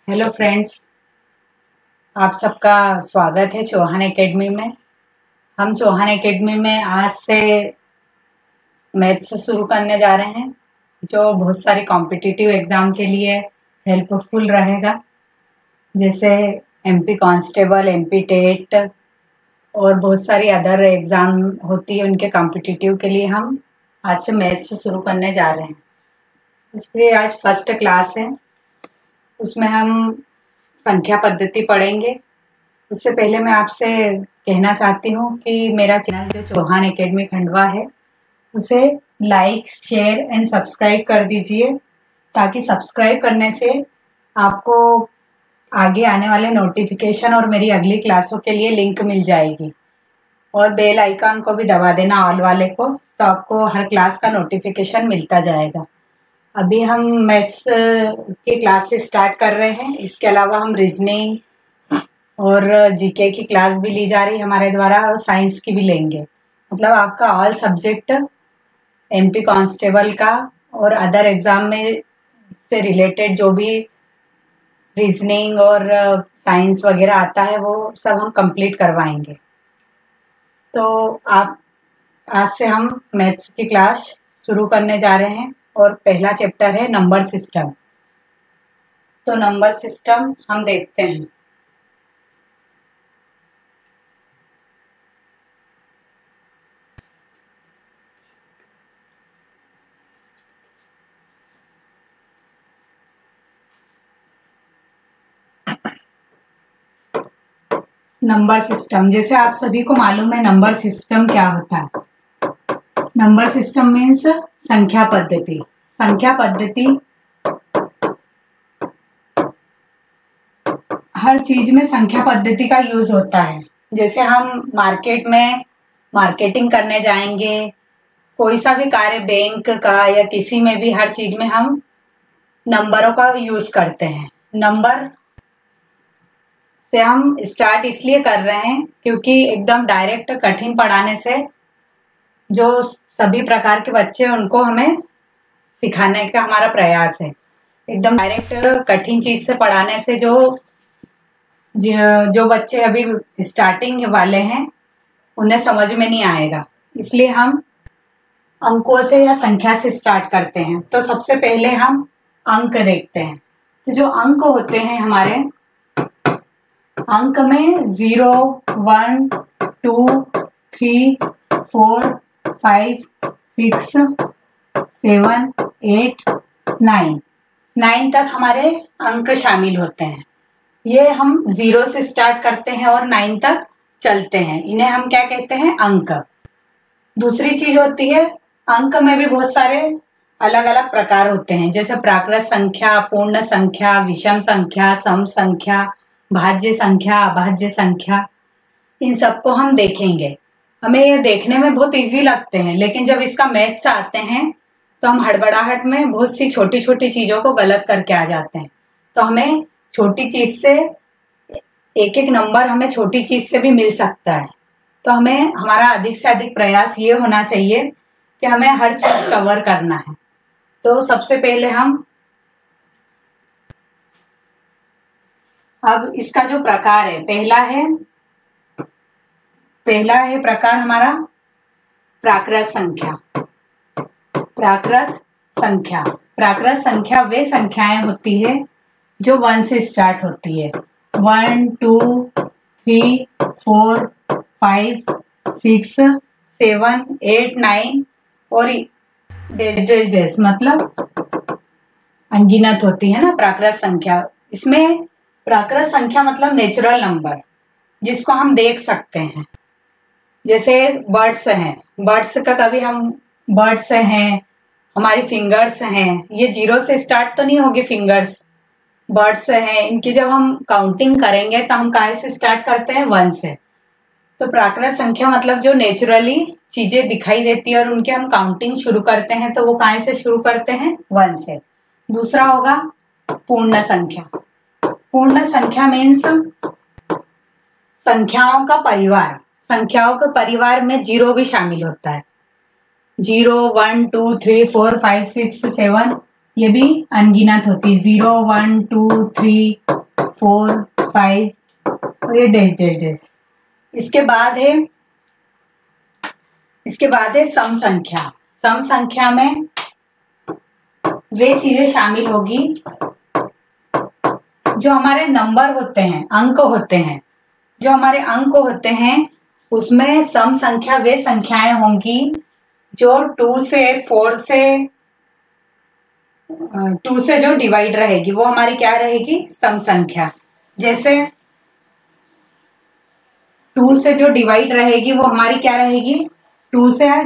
Hello friends, आप सबका स्वागत है चौहान एकेडमी में। हम चौहान एकेडमी में आज से मैथ्स शुरू करने जा रहे हैं, जो बहुत सारे कॉम्पिटिटिव एग्ज़ाम के लिए हेल्पफुल रहेगा, जैसे एमपी कांस्टेबल, एमपी टेट और बहुत सारी अदर एग्ज़ाम होती है, उनके कॉम्पिटिटिव के लिए हम आज से मैथ्स शुरू करने जा रहे हैं। इसलिए आज फर्स्ट क्लास है, उसमें हम संख्या पद्धति पढ़ेंगे। उससे पहले मैं आपसे कहना चाहती हूँ कि मेरा चैनल जो चौहान एकेडमी खंडवा है, उसे लाइक, शेयर एंड सब्सक्राइब कर दीजिए, ताकि सब्सक्राइब करने से आपको आगे आने वाले नोटिफिकेशन और मेरी अगली क्लासों के लिए लिंक मिल जाएगी। और बेल आइकन को भी दबा देना, ऑल वाले को, तो आपको हर क्लास का नोटिफिकेशन मिलता जाएगा। अभी हम मैथ्स की क्लासेस स्टार्ट कर रहे हैं। इसके अलावा हम रीजनिंग और जीके की क्लास भी ली जा रही है हमारे द्वारा, और साइंस की भी लेंगे। मतलब आपका ऑल सब्जेक्ट एमपी कांस्टेबल का और अदर एग्ज़ाम में से रिलेटेड जो भी रीजनिंग और साइंस वगैरह आता है, वो सब हम कंप्लीट करवाएंगे। तो आप आज से हम मैथ्स की क्लास शुरू करने जा रहे हैं, और पहला चैप्टर है नंबर सिस्टम। तो नंबर सिस्टम हम देखते हैं। नंबर सिस्टम, जैसे आप सभी को मालूम है नंबर सिस्टम क्या होता है। नंबर सिस्टम मीन्स संख्या पद्धति। संख्या पद्धति हर चीज में संख्या पद्धति का यूज होता है। जैसे हम मार्केट में मार्केटिंग करने जाएंगे, कोई सा भी कार्य, बैंक का या किसी में भी, हर चीज में हम नंबरों का यूज करते हैं। नंबर से हम स्टार्ट इसलिए कर रहे हैं क्योंकि एकदम डायरेक्ट कठिन पढ़ाने से जो सभी प्रकार के बच्चे, उनको हमें सिखाने का हमारा प्रयास है। एकदम डायरेक्ट कठिन चीज से पढ़ाने से जो बच्चे अभी स्टार्टिंग वाले हैं, उन्हें समझ में नहीं आएगा। इसलिए हम अंकों से या संख्या से स्टार्ट करते हैं। तो सबसे पहले हम अंक देखते हैं। तो जो अंक होते हैं हमारे, अंक में 0, 1, 2, 3, 4, 5, 6, 7, 8, 9 तक हमारे अंक शामिल होते हैं। ये हम 0 से स्टार्ट करते हैं और 9 तक चलते हैं। इन्हें हम क्या कहते हैं? अंक। दूसरी चीज होती है, अंक में भी बहुत सारे अलग अलग प्रकार होते हैं, जैसे प्राकृत संख्या, पूर्ण संख्या, विषम संख्या, सम संख्या, भाज्य संख्या, अभाज्य संख्या। इन सबको हम देखेंगे। हमें ये देखने में बहुत इजी लगते हैं, लेकिन जब इसका मैथ्स आते हैं तो हम हड़बड़ाहट में बहुत सी छोटी छोटी चीजों को गलत करके आ जाते हैं। तो हमें छोटी चीज से एक एक नंबर हमें छोटी चीज से भी मिल सकता है। तो हमें हमारा अधिक से अधिक प्रयास ये होना चाहिए कि हमें हर चीज कवर करना है। तो सबसे पहले हम अब इसका जो प्रकार है, पहला है प्रकार हमारा प्राकृत संख्या। प्राकृत संख्या, प्राकृत संख्या वे संख्याएं होती है जो 1 से स्टार्ट होती है। 1, 2, 3, 4, 5, 6, 7, 8, 9 और डेस मतलब अनगिनत होती है ना प्राकृत संख्या। इसमें प्राकृत संख्या मतलब नेचुरल नंबर, जिसको हम देख सकते हैं। जैसे बर्ड्स हैं, बर्ड्स का कभी हम बर्ड्स हैं, हमारी फिंगर्स हैं, ये 0 से स्टार्ट तो नहीं होगी फिंगर्स। बर्ड्स हैं, इनकी जब हम काउंटिंग करेंगे तो हम कहाँ से स्टार्ट करते हैं? 1 से। तो प्राकृत संख्या मतलब जो नेचुरली चीजें दिखाई देती है और उनके हम काउंटिंग शुरू करते हैं, तो वो कहाँ से शुरू करते हैं? 1 से। दूसरा होगा पूर्ण संख्या। पूर्ण संख्या मीन्स संख्याओं का परिवार। संख्याओं के परिवार में 0 भी शामिल होता है। 0, 1, 2, 3, 4, 5, 6, 7, ये भी अनगिनत होती है, 0 1 2 3 4 5 और ये डैश डैश डैश। इसके बाद है सम संख्या। सम संख्या में वे चीजें शामिल होगी जो हमारे नंबर होते हैं, अंक होते हैं। जो हमारे अंक होते हैं उसमें सम संख्या वे संख्याएं होंगी जो 2 से जो डिवाइड रहेगी वो हमारी क्या रहेगी, सम संख्या। जैसे 2 से जो डिवाइड रहेगी वो हमारी क्या रहेगी, 2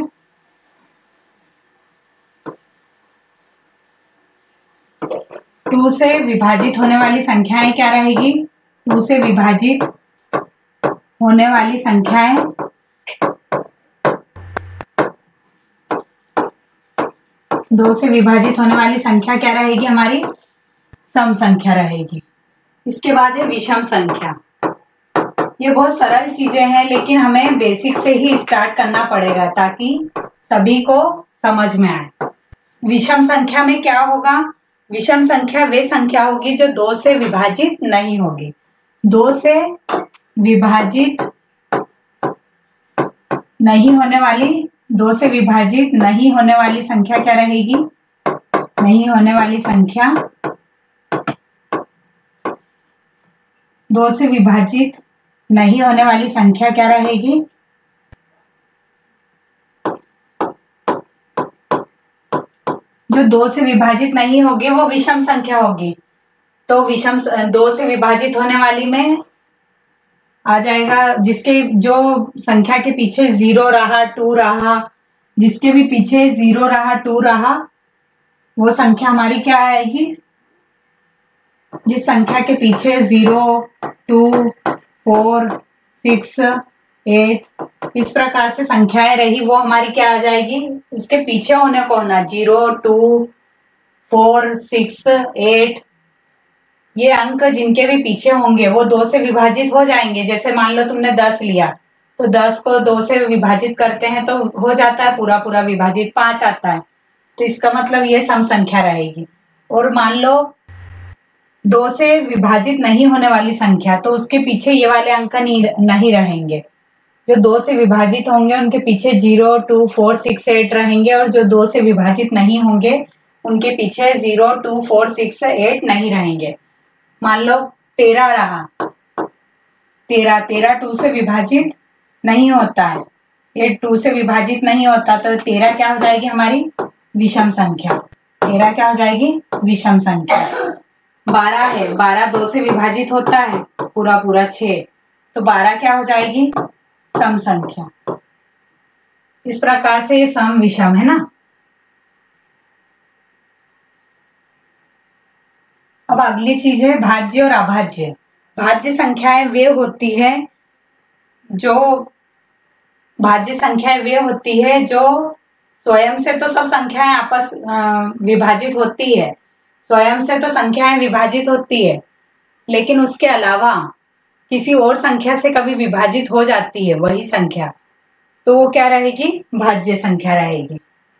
से विभाजित होने वाली संख्याएं क्या रहेगी, 2 से विभाजित होने वाली संख्याएं 2 से विभाजित होने वाली संख्या क्या रहेगी, हमारी सम संख्या रहेगी। इसके बाद है विषम संख्या। ये बहुत सरल चीजें हैं लेकिन हमें बेसिक से ही स्टार्ट करना पड़ेगा ताकि सभी को समझ में आए। विषम संख्या में क्या होगा, विषम संख्या वे संख्या होगी जो 2 से विभाजित नहीं होगी। 2 से विभाजित नहीं होने वाली 2 से विभाजित नहीं होने वाली संख्या क्या रहेगी, नहीं होने वाली संख्या 2 से विभाजित नहीं होने वाली संख्या क्या रहेगी, जो 2 से विभाजित नहीं होगी वो विषम संख्या होगी। तो विषम 2 से विभाजित होने वाली में आ जाएगा जिसके जो संख्या के पीछे 0 रहा 2 रहा, जिसके भी पीछे 0 रहा 2 रहा वो संख्या हमारी क्या आएगी, जिस संख्या के पीछे 0 2 4 6 8 इस प्रकार से संख्याएं रही वो हमारी क्या आ जाएगी, उसके पीछे होने को होना 0 2 4 6 8 ये अंक जिनके भी पीछे होंगे वो 2 से विभाजित हो जाएंगे। जैसे मान लो तुमने 10 लिया तो 10 को 2 से विभाजित करते हैं तो हो जाता है पूरा पूरा विभाजित 5 आता है, तो इसका मतलब ये सम संख्या रहेगी। और मान लो 2 से विभाजित नहीं होने वाली संख्या तो उसके पीछे ये वाले अंक नहीं रहेंगे। जो 2 से विभाजित होंगे उनके पीछे 0 2 4 6 8 रहेंगे और जो 2 से विभाजित नहीं होंगे उनके पीछे 0 2 4 6 8 नहीं रहेंगे। मान लो 13 रहा, 13 2 से विभाजित नहीं होता है, ये 2 से विभाजित नहीं होता तो 13 क्या हो जाएगी हमारी विषम संख्या। 13 क्या हो जाएगी विषम संख्या। 12 है, 12 2 से विभाजित होता है पूरा पूरा 6, तो 12 क्या हो जाएगी सम संख्या। इस प्रकार से ये सम विषम है ना। अब अगली चीज है भाज्य और अभाज्य। भाज्य संख्याएं वे होती है जो भाज्य संख्याएं वे होती है जो स्वयं से तो सब संख्याएं आपस विभाजित होती है, स्वयं से तो संख्याएं विभाजित होती है लेकिन उसके अलावा किसी और संख्या से कभी विभाजित हो जाती है वही संख्या, तो वो क्या रहेगी भाज्य संख्या रहेगी।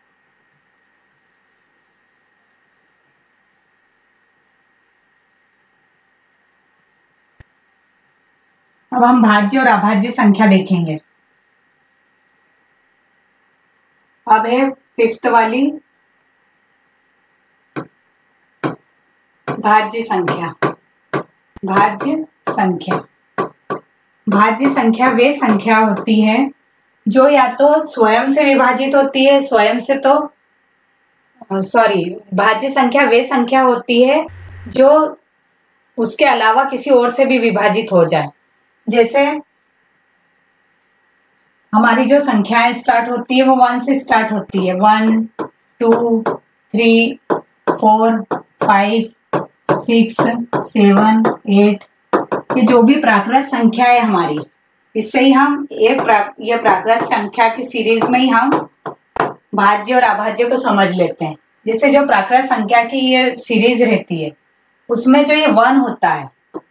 अब हम भाज्य और अभाज्य संख्या देखेंगे। अब है 5th वाली भाज्य संख्या। भाज्य संख्या, भाज्य संख्या वे संख्या होती है जो या तो स्वयं से विभाजित होती है, स्वयं से तो भाज्य संख्या वे संख्या होती है जो उसके अलावा किसी और से भी विभाजित हो जाए। जैसे हमारी जो संख्याएं स्टार्ट होती है वो 1 से स्टार्ट होती है, 1 2 3 4 5 6 7 8 ये जो भी प्राकृत संख्या है हमारी, इससे ही हम ये प्राकृत संख्या की सीरीज में ही हम भाज्य और अभाज्य को समझ लेते हैं। जैसे जो प्राकृत संख्या की ये सीरीज रहती है उसमें जो ये 1 होता है,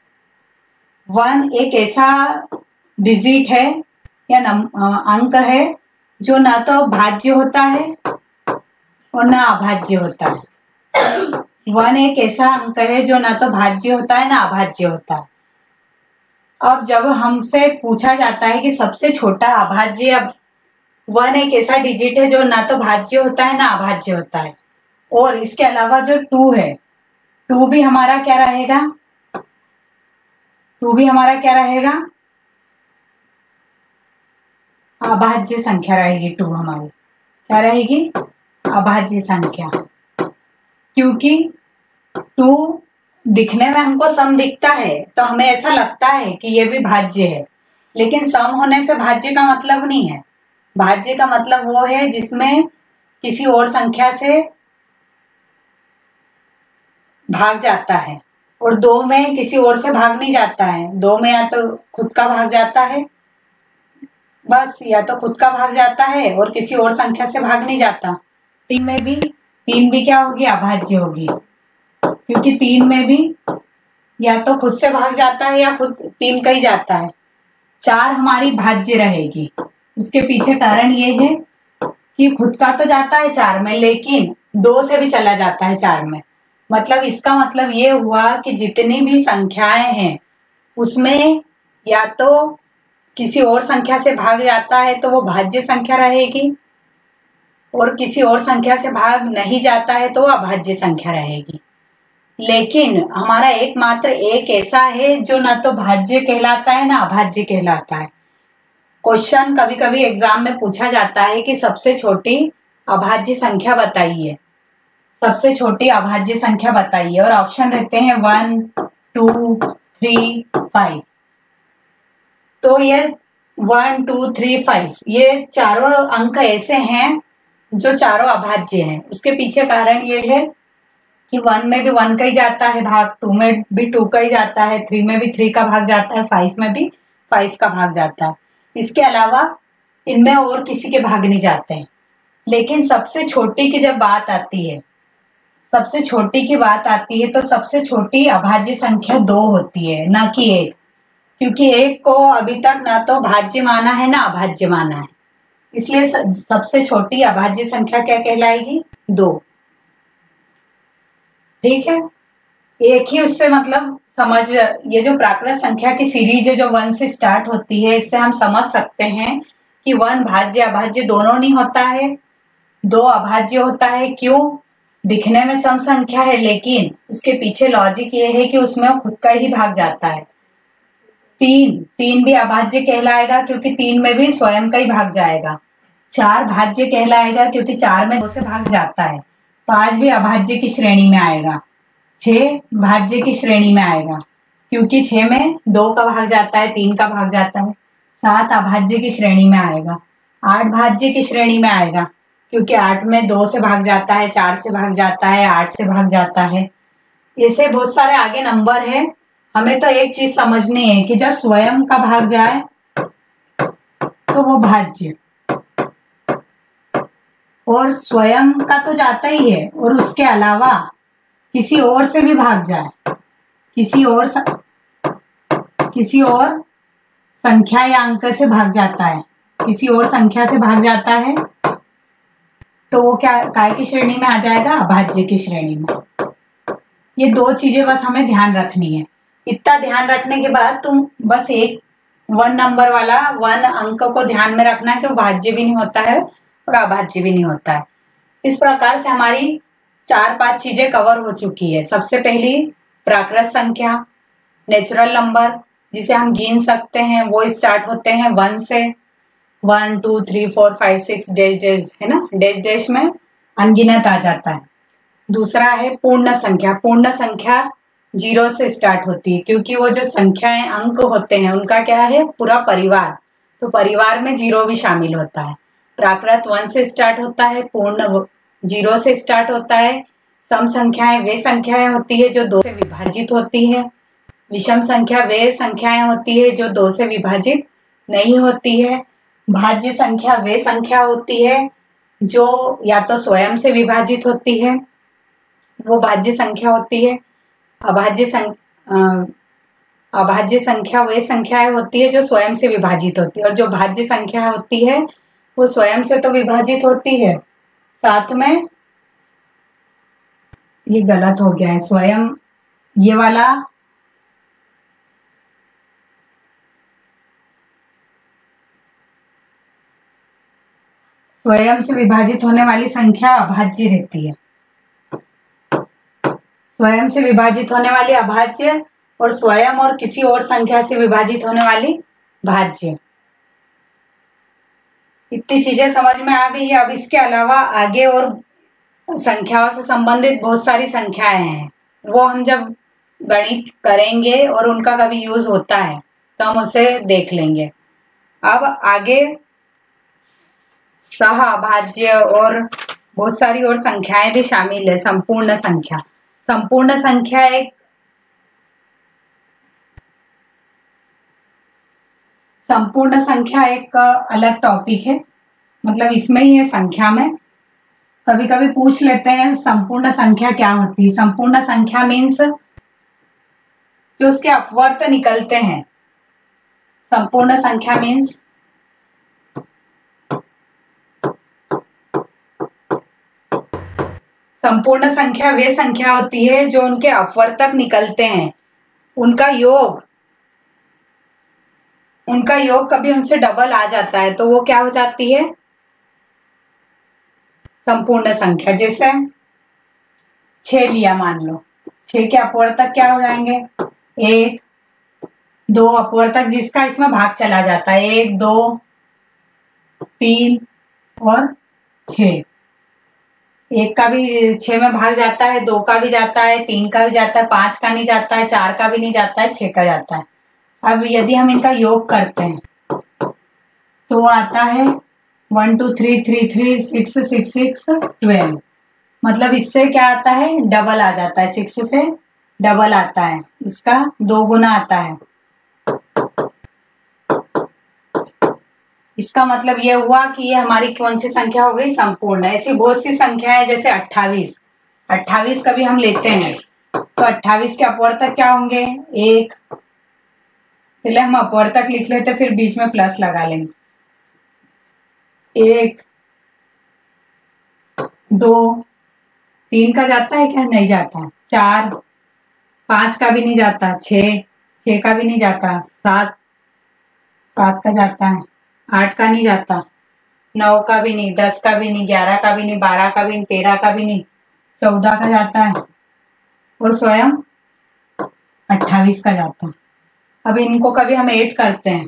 1 एक ऐसा डिजिट है या अंक है जो ना तो भाज्य होता है और ना अभाज्य होता है। 1 एक ऐसा अंक है जो ना तो भाज्य होता है ना अभाज्य होता है। अब जब हमसे पूछा जाता है कि सबसे छोटा अभाज्य, 1 एक ऐसा डिजिट है जो ना तो भाज्य होता है ना अभाज्य होता है, और इसके अलावा जो 2 है, 2 भी हमारा क्या रहेगा, 2 भी हमारा क्या रहेगा, अभाज्य संख्या रहेगी। 2 हमारी क्या रहेगी, अभाज्य संख्या, क्योंकि 2 दिखने में हमको सम दिखता है तो हमें ऐसा लगता है कि ये भी भाज्य है, लेकिन सम होने से भाज्य का मतलब नहीं है। भाज्य का मतलब वो है जिसमें किसी और संख्या से भाग जाता है, और 2 में किसी और से भाग नहीं जाता है। 2 में या तो खुद का भाग जाता है, बस, या तो खुद का भाग जाता है और किसी और संख्या से भाग नहीं जाता। 3 भी क्या होगी, अभाज्य होगी, क्योंकि 3 में भी या तो खुद से भाग जाता है या खुद 3 का ही जाता है। 4 हमारी भाज्य रहेगी। उसके पीछे कारण ये है कि खुद का तो जाता है 4 में, लेकिन 2 से भी चला जाता है 4 में। मतलब इसका मतलब ये हुआ कि जितनी भी संख्याएं हैं उसमें या तो किसी और संख्या से भाग जाता है तो वो भाज्य संख्या रहेगी, और किसी और संख्या से भाग नहीं जाता है तो वो अभाज्य संख्या रहेगी। लेकिन हमारा एकमात्र एक ऐसा है जो ना तो भाज्य कहलाता है ना अभाज्य कहलाता है। क्वेश्चन कभी कभी एग्जाम में पूछा जाता है कि सबसे छोटी अभाज्य संख्या बताइए, सबसे छोटी अभाज्य संख्या बताइए, और ऑप्शन रहते हैं 1, 2, 3, 5। तो ये 1, 2, 3, 5 ये चारों अंक ऐसे हैं जो चारों अभाज्य हैं। उसके पीछे कारण ये है कि 1 में भी 1 का ही जाता है भाग, 2 में भी 2 का ही जाता है, 3 में भी 3 का भाग जाता है, 5 में भी 5 का भाग जाता है। इसके अलावा इनमें और किसी के भाग नहीं जाते हैं। लेकिन सबसे छोटी की जब बात आती है, सबसे छोटी की बात आती है तो सबसे छोटी अभाज्य संख्या 2 होती है, ना कि 1, क्योंकि 1 को अभी तक ना तो भाज्य माना है ना अभाज्य माना है। इसलिए सबसे छोटी अभाज्य संख्या क्या कहलाएगी, 2। ठीक है, एक ही उससे मतलब समझ, ये जो प्राकृत संख्या की सीरीज है जो 1 से स्टार्ट होती है, इससे हम समझ सकते हैं कि 1 भाज्य अभाज्य दोनों नहीं होता है, 2 अभाज्य होता है। क्यों, दिखने में सम संख्या है, लेकिन उसके पीछे लॉजिक ये है कि उसमें खुद का ही भाग जाता है। 3 भी अभाज्य कहलाएगा क्योंकि 3 में भी स्वयं का ही भाग जाएगा। 4 भाज्य कहलाएगा क्योंकि 4 में 2 से भाग जाता है। 5 भी अभाज्य की श्रेणी में आएगा। 6 भाज्य की श्रेणी में आएगा क्योंकि 6 में 2 का भाग जाता है, 3 का भाग जाता है। 7 अभाज्य की श्रेणी में आएगा। 8 भाज्य की श्रेणी में आएगा क्योंकि 8 में 2 से भाग जाता है, 4 से भाग जाता है, 8 से भाग जाता है। ऐसे बहुत सारे आगे नंबर है। हमें तो एक चीज समझनी है कि जब स्वयं का भाग जाए तो वो भाज्य, और स्वयं का तो जाता ही है, और उसके अलावा किसी और से भी भाग जाए, किसी और संख्या या अंक से भाग जाता है, किसी और संख्या से भाग जाता है, तो वो क्या काय की श्रेणी में आ जाएगा, अभाज्य की श्रेणी में। ये 2 चीजें बस हमें ध्यान रखनी है। इतना ध्यान रखने के बाद तुम बस एक 1 नंबर वाला 1 अंक को ध्यान में रखना है कि वो भाज्य भी नहीं होता है और अभाज्य भी नहीं होता है। इस प्रकार से हमारी 4-5 चीजें कवर हो चुकी है। सबसे पहली प्राकृत संख्या, नेचुरल नंबर जिसे हम गिन सकते हैं, वो स्टार्ट होते हैं 1 से। 1, 2, 3, 4, 5, 6 डैश डैश है ना, डैश डैश में अनगिनत आ जाता है। दूसरा है पूर्ण संख्या। पूर्ण संख्या 0 से स्टार्ट होती है क्योंकि वो जो संख्याएं अंक होते हैं उनका क्या है, पूरा परिवार, तो परिवार में 0 भी शामिल होता है। प्राकृत 1 से स्टार्ट होता है, पूर्ण 0 से स्टार्ट होता है। सम संख्याएं वे संख्याएं होती है जो 2 से विभाजित होती है। विषम संख्या वे संख्याएं होती है जो 2 से विभाजित नहीं होती है। भाज्य संख्या वे संख्या होती है जो या तो स्वयं से विभाजित होती है, वो भाज्य संख्या होती है। अभाज्य संख्या वे संख्याएं होती है जो स्वयं से विभाजित होती है, और जो भाज्य संख्या होती है वो स्वयं से तो विभाजित होती है, साथ में ये गलत हो गया है। स्वयं, ये वाला स्वयं से विभाजित होने वाली संख्या अभाज्य रहती है। स्वयं से विभाजित होने वाली अभाज्य और स्वयं और किसी और संख्या से विभाजित होने वाली भाज्य। इतनी चीजें समझ में आ गई है। अब इसके अलावा आगे और संख्याओं से संबंधित बहुत सारी संख्याएं हैं, वो हम जब गणित करेंगे और उनका कभी यूज होता है तो हम उसे देख लेंगे। अब आगे सह अभाज्य और बहुत सारी और संख्याएं भी शामिल है। संपूर्ण संख्या, संपूर्ण संख्या एक संपूर्ण संख्या एक अलग टॉपिक है, मतलब इसमें ही है संख्या में। कभी कभी पूछ लेते हैं संपूर्ण संख्या क्या होती है। संपूर्ण संख्या मीन्स जो उसके अपवर्त निकलते हैं। संपूर्ण संख्या मीन्स संपूर्ण संख्या वे संख्या होती है जो उनके अपवर्तक निकलते हैं, उनका योग कभी उनसे डबल आ जाता है तो वो क्या हो जाती है, संपूर्ण संख्या। जैसे 6 लिया, मान लो 6 के अपवर्तक क्या हो जाएंगे, 1 2 अपवर्तक जिसका इसमें भाग चला जाता है, 1 2 3 और 6। 1 का भी 6 में भाग जाता है, 2 का भी जाता है, 3 का भी जाता है, 5 का नहीं जाता है, 4 का भी नहीं जाता है, 6 का जाता है। अब यदि हम इनका योग करते हैं तो आता है 1 2 3 3 3 6 6 6 12। मतलब इससे क्या आता है, डबल आ जाता है, 6 से डबल आता है, इसका 2 गुना आता है। इसका मतलब यह हुआ कि ये हमारी कौन सी संख्या हो गई, संपूर्ण। ऐसी बहुत सी संख्या है, जैसे 28 कभी हम लेते हैं तो 28 के अपवर्तक क्या होंगे, 1। पहले हम अपवर्तक लिख लेते, फिर बीच में प्लस लगा लेंगे। 1 2 3 का जाता है क्या, नहीं जाता है। 4 5 का भी नहीं जाता, 6 का भी नहीं जाता, 7 का जाता है, 8 का नहीं जाता, 9 का भी नहीं, 10 का भी नहीं, 11 का भी नहीं, 12 का भी नहीं, 13 का भी नहीं, 14 का जाता है और स्वयं 28 का जाता है। अब इनको कभी हम ऐड करते हैं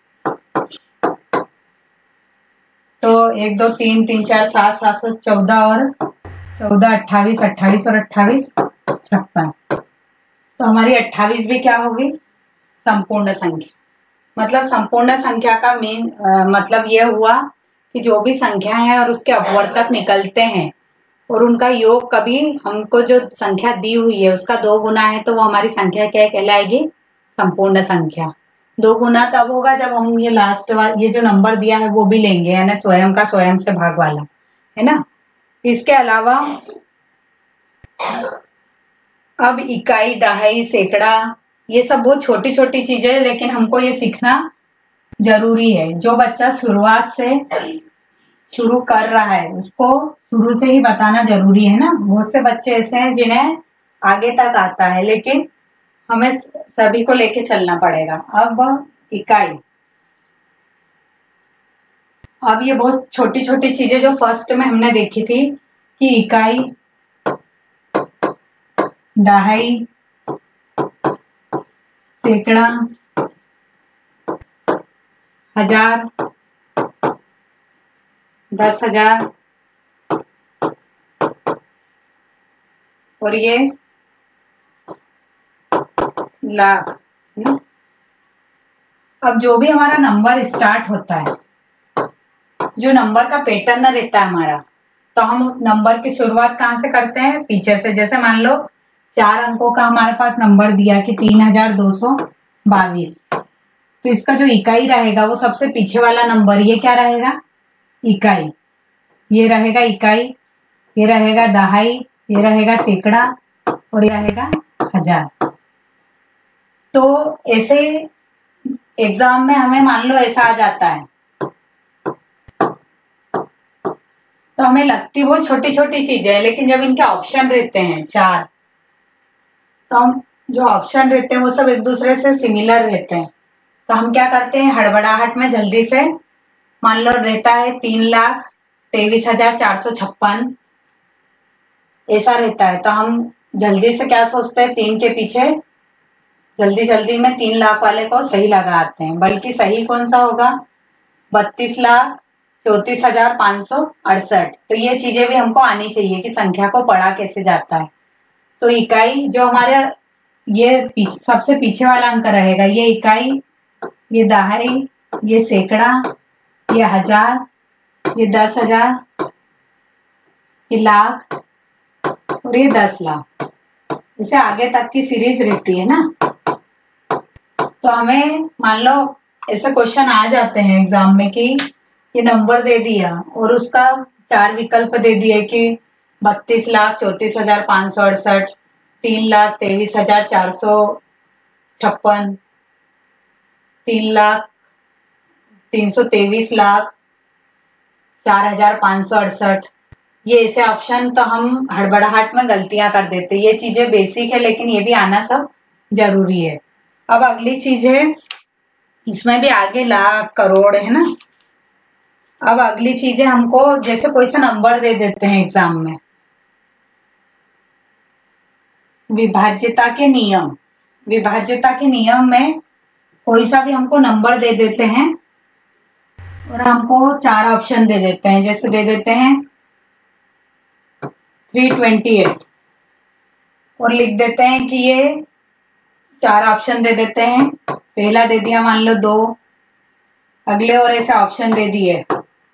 तो 1 2 3 3 4 7 7 7 14 और 14 28 28 और 28 56। तो हमारी 28 भी क्या होगी, संपूर्ण संख्या। मतलब संपूर्ण संख्या का मेन मतलब यह हुआ कि जो भी संख्या है और उसके अपवर्तक निकलते हैं और उनका योग कभी हमको जो संख्या दी हुई है उसका 2 गुना है तो वो हमारी संख्या क्या कहलाएगी, संपूर्ण संख्या। 2 गुना तब होगा जब हम ये लास्ट वाला, ये जो नंबर दिया है वो भी लेंगे, यानी स्वयं का स्वयं से भाग वाला, है ना। इसके अलावा अब इकाई, दहाई, सैकड़ा, ये सब बहुत छोटी छोटी चीजें, लेकिन हमको ये सीखना जरूरी है। जो बच्चा शुरुआत से शुरू कर रहा है उसको शुरू से ही बताना जरूरी है ना। बहुत से बच्चे ऐसे हैं जिन्हें आगे तक आता है, लेकिन हमें सभी को लेके चलना पड़ेगा। अब इकाई, अब ये बहुत छोटी छोटी चीजें जो फर्स्ट में हमने देखी थी कि इकाई, दहाई, सैकड़ा, हजार, 10,000 और ये लाख, है ना। अब जो भी हमारा नंबर स्टार्ट होता है, जो नंबर का पैटर्न रहता है हमारा, तो हम नंबर की शुरुआत कहाँ से करते हैं, पीछे से। जैसे मान लो 4 अंकों का हमारे पास नंबर दिया कि 3222, तो इसका जो इकाई रहेगा वो सबसे पीछे वाला नंबर, ये क्या रहेगा, इकाई। ये रहेगा इकाई, ये रहेगा दहाई, ये रहेगा सैकड़ा और ये रहेगा हजार। तो ऐसे एग्जाम में हमें मान लो ऐसा आ जाता है, तो तो हमें लगती वो छोटी छोटी चीजें हैं, लेकिन जब इनके ऑप्शन रहते हैं 4, तो हम जो ऑप्शन रहते हैं वो सब एक दूसरे से सिमिलर रहते हैं। तो हम क्या करते हैं, हड़बड़ाहट में जल्दी से, मान लो रहता है 3,23,456 ऐसा रहता है, तो हम जल्दी से क्या सोचते हैं, 3 के पीछे जल्दी जल्दी में 3 लाख वाले को सही लगाते हैं। बल्कि सही कौन सा होगा, 32,34,568। तो ये चीजें भी हमको आनी चाहिए कि संख्या को पढ़ा कैसे जाता है। तो इकाई जो हमारे ये सबसे पीछे वाला अंक रहेगा, ये इकाई, ये दहाई, ये सैकड़ा, ये हजार, ये 10,000, ये लाख और ये 10 लाख। जैसे आगे तक की सीरीज रहती है ना। तो हमें मान लो ऐसे क्वेश्चन आ जाते हैं एग्जाम में कि ये नंबर दे दिया और उसका 4 विकल्प दे दिए कि 32,34,568, 3,23,456, 3,323,00,000, 4,568। ये ऐसे ऑप्शन तो हम हड़बड़ाहट में गलतियां कर देते। ये चीजें बेसिक है, लेकिन ये भी आना सब जरूरी है। अब अगली चीज है, इसमें भी आगे लाख करोड़ है ना। अब अगली चीजें हमको, जैसे कोई सा नंबर दे देते हैं एग्जाम में, विभाज्यता के नियम, विभाज्यता के नियम में कोई सा भी हमको नंबर दे देते हैं और हमको 4 ऑप्शन दे देते हैं। जैसे दे देते हैं 328 और लिख देते हैं कि ये 4 ऑप्शन दे देते हैं। पहला दे दिया मान लो 2, अगले और ऐसे ऑप्शन दे दिए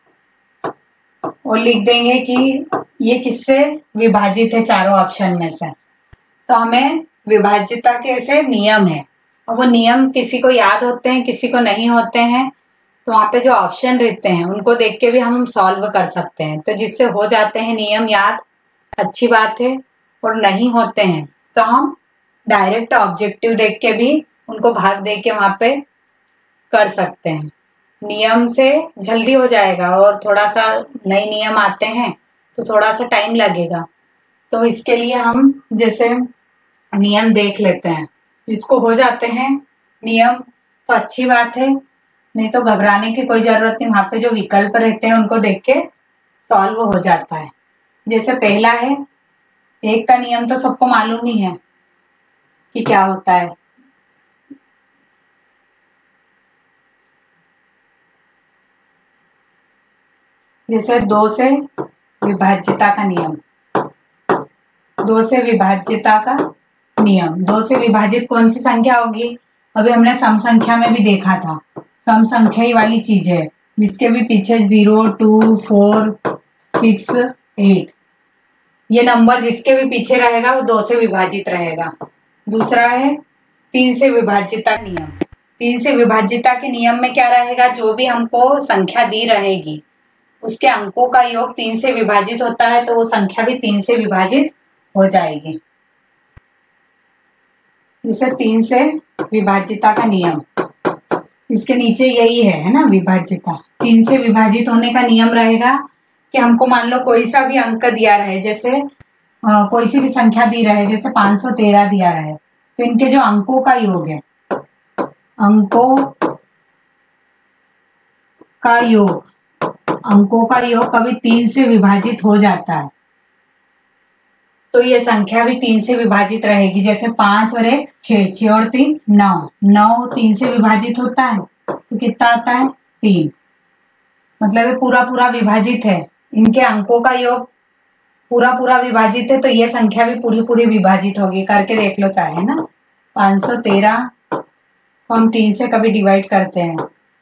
और लिख देंगे कि ये किससे विभाजित है चारों ऑप्शन में से। तो हमें विभाज्यता के ऐसे नियम है और वो नियम किसी को याद होते हैं, किसी को नहीं होते हैं। तो वहाँ पे जो ऑप्शन रहते हैं उनको देख के भी हम सॉल्व कर सकते हैं। तो जिससे हो जाते हैं नियम याद, अच्छी बात है, और नहीं होते हैं तो हम डायरेक्ट ऑब्जेक्टिव देख के भी उनको भाग दे के वहाँ पे कर सकते हैं। नियम से जल्दी हो जाएगा और थोड़ा सा नए नियम आते हैं तो थोड़ा सा टाइम लगेगा। तो इसके लिए हम जैसे नियम देख लेते हैं, जिसको हो जाते हैं नियम तो अच्छी बात है, नहीं तो घबराने की कोई जरूरत नहीं। वहाँ पे जो विकल्प रहते हैं उनको देख के सॉल्व हो जाता है। जैसे पहला है, 1 का नियम तो सबको मालूम ही है कि क्या होता है। जैसे 2 से विभाज्यता का नियम, 2 से विभाज्यता का नियम, 2 से विभाजित कौन सी संख्या होगी, अभी हमने सम संख्या में भी देखा था। सम संख्या ही वाली चीज है जिसके भी पीछे 0, 2, 4, 6, 8, ये नंबर जिसके भी पीछे रहेगा वो 2 से विभाजित रहेगा। दूसरा है 3 से विभाज्यता नियम। 3 से विभाज्यता के नियम में क्या रहेगा, जो भी हमको संख्या दी रहेगी उसके अंकों का योग 3 से विभाजित होता है, तो वो संख्या भी 3 से विभाजित हो जाएगी। जैसे 3 से विभाज्यता का नियम, इसके नीचे यही है ना, विभाज्यता। 3 से विभाजित होने का नियम रहेगा कि हमको मान लो कोई सा भी अंक दिया रहे, जैसे कोई सी भी संख्या दी रहे, जैसे 513 दिया रहे, तो इनके जो अंकों का योग है, अंकों का योग, अंकों का योग कभी 3 से विभाजित हो जाता है तो ये संख्या भी 3 से विभाजित रहेगी। जैसे 5 और 1 6, 6 और 3 9, 9 3 से विभाजित होता है तो कितना आता है 3, मतलब ये पूरा पूरा विभाजित है। इनके अंकों का योग पूरा पूरा विभाजित है तो ये संख्या भी पूरी पूरी विभाजित होगी। करके देख लो चाहे ना। 513 को हम 3 से कभी डिवाइड करते हैं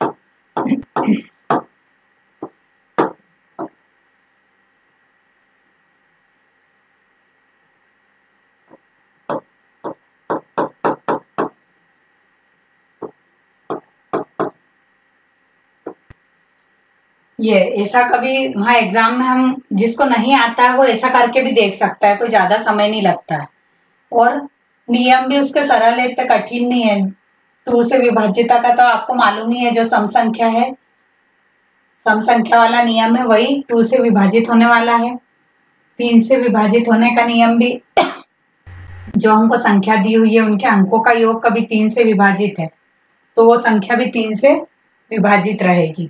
ये ऐसा कभी वहाँ एग्जाम में हम, जिसको नहीं आता है वो ऐसा करके भी देख सकता है, कोई ज्यादा समय नहीं लगता है और नियम भी उसके सरल है, इतने कठिन नहीं है। 2 से विभाज्यता का तो आपको मालूम ही है, जो सम संख्या है, सम संख्या वाला नियम है वही 2 से विभाजित होने वाला है। 3 से विभाजित होने का नियम भी जो हमको संख्या दी हुई है उनके अंकों का योग कभी 3 से विभाजित है तो वो संख्या भी 3 से विभाजित रहेगी।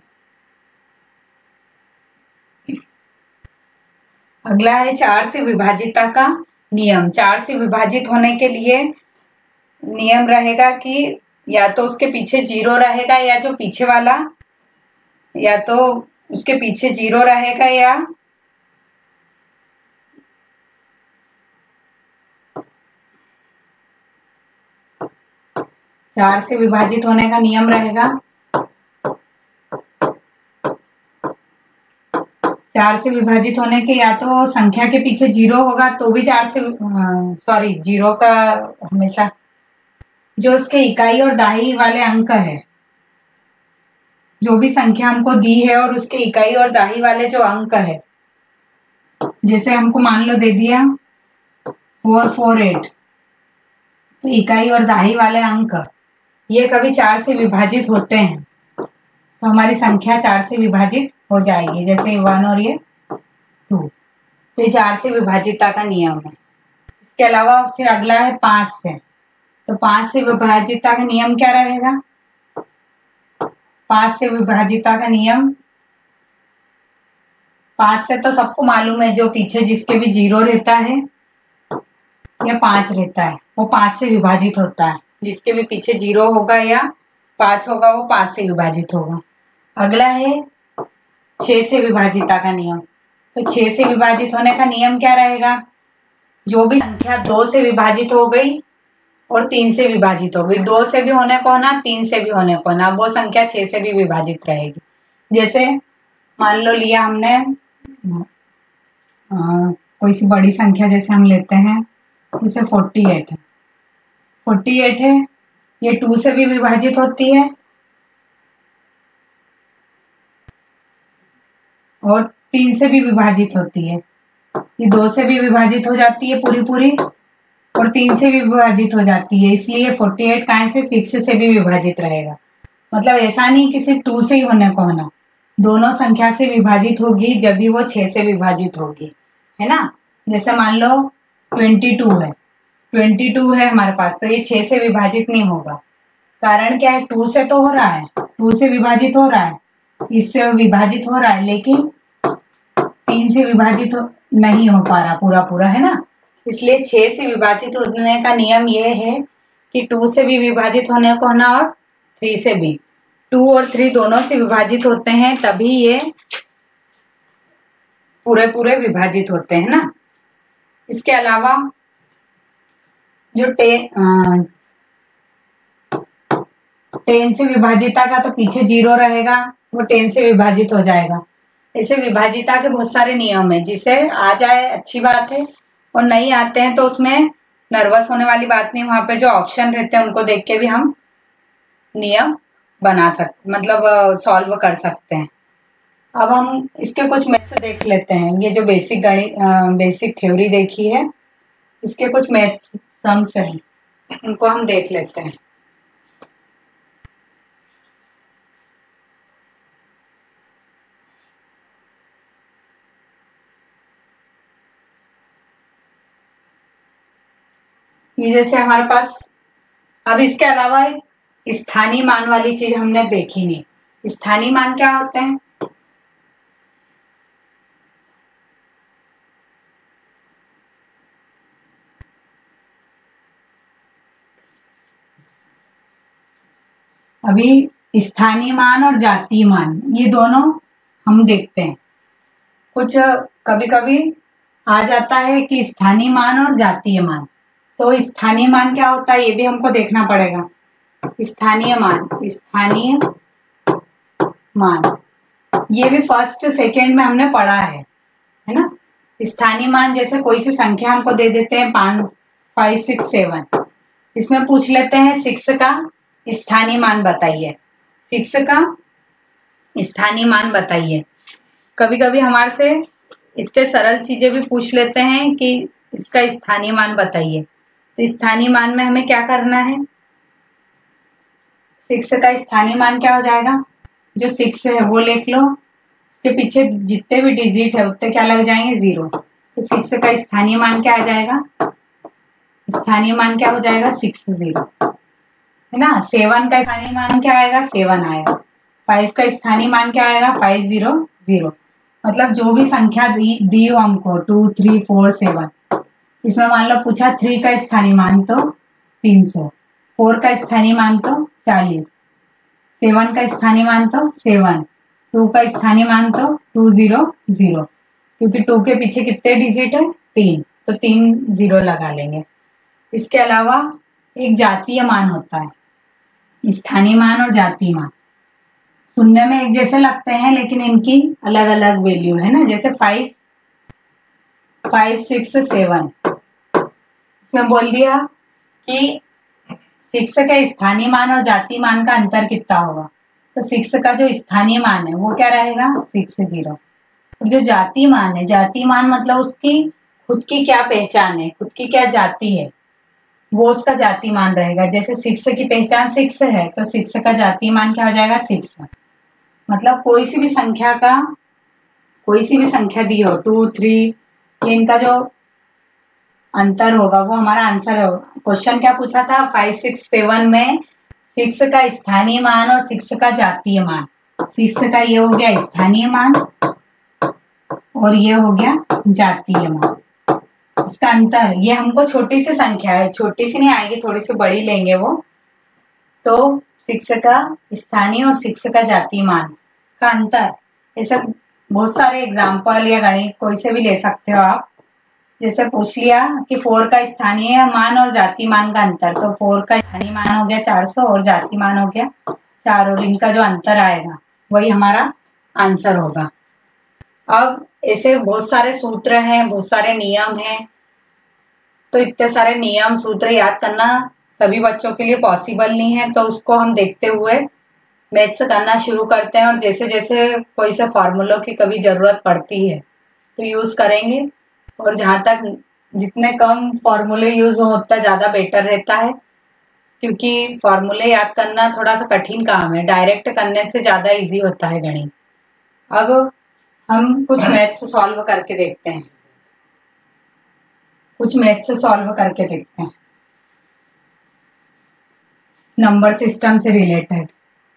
अगला है 4 से विभाजितता का नियम। 4 से विभाजित होने के लिए नियम रहेगा कि या तो उसके पीछे 0 रहेगा या जो पीछे वाला या तो उसके पीछे 0 रहेगा या चार से विभाजित होने का नियम रहेगा 4 से विभाजित होने के या तो संख्या के पीछे 0 होगा तो भी 4 से 0 का हमेशा जो उसके इकाई और दाही वाले अंक है, जो भी संख्या हमको दी है और उसके इकाई और दाही वाले जो अंक है, जैसे हमको मान लो दे दिया 448 तो इकाई और दाही वाले अंक ये कभी 4 से विभाजित होते हैं तो हमारी संख्या 4 से विभाजित हो जाएगी। जैसे 1 और ये 2 तो ये 4 से विभाजितता का नियम है। इसके अलावा फिर अगला है 5 से। तो 5 से विभाजितता का नियम क्या रहेगा? 5 से विभाजितता का नियम 5 से तो सबको मालूम है, जो पीछे जिसके भी 0 रहता है या 5 रहता है वो 5 से विभाजित होता है। जिसके भी पीछे 0 होगा या 5 होगा वो 5 से विभाजित होगा। अगला है 6 से विभाजितता का नियम। तो 6 से विभाजित होने का नियम क्या रहेगा? जो भी संख्या 2 से विभाजित हो गई और 3 से विभाजित हो गई, 2 से भी होने को होना 3 से भी होने को होना, वो संख्या 6 से भी विभाजित रहेगी। जैसे मान लो लिया हमने कोई सी बड़ी संख्या, जैसे हम लेते हैं जैसे 48 है। 48 है, ये 2 से भी विभाजित होती है और 3 से भी विभाजित होती है। ये 2 से भी विभाजित हो जाती है पूरी और 3 से भी विभाजित हो जाती है। इसलिए 48 कहाँ से 6 से भी विभाजित रहेगा। मतलब ऐसा नहीं कि सिर्फ 2 से ही होने को होना, दोनों संख्या से विभाजित होगी जब भी वो 6 से विभाजित होगी, है ना। जैसे मान लो 22 है, 22 है हमारे पास, तो ये 6 से विभाजित नहीं होगा। कारण क्या है? 2 से तो हो रहा है, 2 से विभाजित हो रहा है, इससे विभाजित हो रहा है, लेकिन 3 से विभाजित नहीं हो पा रहा पूरा, है ना। इसलिए 6 से विभाजित होने का नियम ये है कि 2 से भी विभाजित होने को होना और 3 से भी। 2 और 3 दोनों से विभाजित होते हैं तभी ये पूरे विभाजित होते हैं ना। इसके अलावा जो 10 से विभाजितता का तो पीछे 0 रहेगा, वो 10 से विभाजित हो जाएगा। ऐसे विभाजितता के बहुत सारे नियम है, जिसे आ जाए अच्छी बात है और नहीं आते हैं तो उसमें नर्वस होने वाली बात नहीं। वहां पे जो ऑप्शन रहते हैं उनको देख के भी हम नियम बना सकते, मतलब सॉल्व कर सकते हैं। अब हम इसके कुछ मैथ्स देख लेते हैं। ये जो बेसिक गणित बेसिक थ्योरी देखी है, इसके कुछ मैथ्स सम्स हैं, उनको हम देख लेते हैं। ये जैसे हमारे पास, अब इसके अलावा एक स्थानीय मान वाली चीज हमने देखी नहीं। स्थानीय मान क्या होते हैं? अभी स्थानीय मान और जातीय मान ये दोनों हम देखते हैं। कुछ कभी कभी आ जाता है कि स्थानीय मान और जातीय मान, तो स्थानीय मान क्या होता है ये भी हमको देखना पड़ेगा। स्थानीय मान ये भी फर्स्ट सेकेंड में हमने पढ़ा है ना। स्थानीय मान जैसे कोई सी संख्या हमको दे देते हैं 5, 6, 7, इसमें पूछ लेते हैं 6 का स्थानीय मान बताइए। 6 का स्थानीय मान बताइए। कभी कभी हमारे से इतने सरल चीजें भी पूछ लेते हैं कि इसका स्थानीय मान बताइए। तो स्थानीय मान में हमें क्या करना है? 6 का स्थानीय मान क्या हो जाएगा? जो 6 है वो लिख लो उसके पीछे जितने भी डिजिट है उतने क्या लग जाएंगे, 0। तो 6 का स्थानीय मान क्या आ जाएगा, स्थानीय मान क्या हो जाएगा, 60 है ना। 7 का स्थानीय मान क्या आएगा, 7 आएगा। 5 का स्थानीय मान क्या आएगा, 500। मतलब जो भी संख्या दी हो हमको 2 3 4 7, इसमें मान लो पूछा 3 का स्थानीय मान तो 300, 4 का स्थानीय मान तो 40, 7 का स्थानीय मान तो 7, 2 का स्थानीय मान तो 200, क्योंकि 2 के पीछे कितने डिजिट है, 3, तो 3 0 लगा लेंगे। इसके अलावा एक जातीय मान होता है, स्थानीय मान और जातीय मान सुनने में एक जैसे लगते हैं लेकिन इनकी अलग अलग वैल्यू है ना। जैसे 5 6 7, इसमें बोल दिया कि 6 का स्थानीय मान और जातीय मान का अंतर कितना होगा, तो 6 का जो स्थानीय मान है वो क्या रहेगा, 60। और जो जातीय मान है, जातीय मान मतलब उसकी खुद की क्या पहचान है, खुद की क्या जाति है, वो उसका जातीय मान रहेगा। जैसे 6 की पहचान 6 है तो 6 का जातीय मान क्या हो जाएगा, 6। मतलब कोई सी भी संख्या दी हो 2 3, इनका जो अंतर होगा वो हमारा आंसर होगा। क्वेश्चन क्या पूछा था, 5 6 7 में 6 का स्थानीय मान और 6 का जातीय मान। 6 का ये हो गया स्थानीय मान और ये हो गया जातीय मान। इसका अंतर, ये हमको छोटी सी संख्या है, छोटी सी नहीं आएगी, थोड़ी सी बड़ी लेंगे वो। तो 6 का स्थानीय और 6 का जातीय मान का अंतर, ऐसे बहुत सारे एग्जाम्पल या गणित कोई से भी ले सकते हो आप। जैसे पूछ लिया कि 4 का स्थानीय मान और जातीय मान का अंतर, तो 4 का स्थानीय मान हो गया 400 और जातीय मान हो गया 4, और इनका जो अंतर आएगा वही हमारा आंसर होगा। अब ऐसे बहुत सारे सूत्र हैं, बहुत सारे नियम हैं, तो इतने सारे नियम सूत्र याद करना सभी बच्चों के लिए पॉसिबल नहीं है। तो उसको हम देखते हुए मैथ्स करना शुरू करते हैं, और जैसे जैसे कोई से फॉर्मूलों की कभी जरूरत पड़ती है तो यूज करेंगे। और जहाँ तक जितने कम फॉर्मूले यूज हो उतना ज़्यादा बेटर रहता है, क्योंकि फॉर्मूले याद करना थोड़ा सा कठिन काम है, डायरेक्ट करने से ज़्यादा इजी होता है गणित। अब हम कुछ मैथ्स सॉल्व करके देखते हैं, नंबर सिस्टम से रिलेटेड।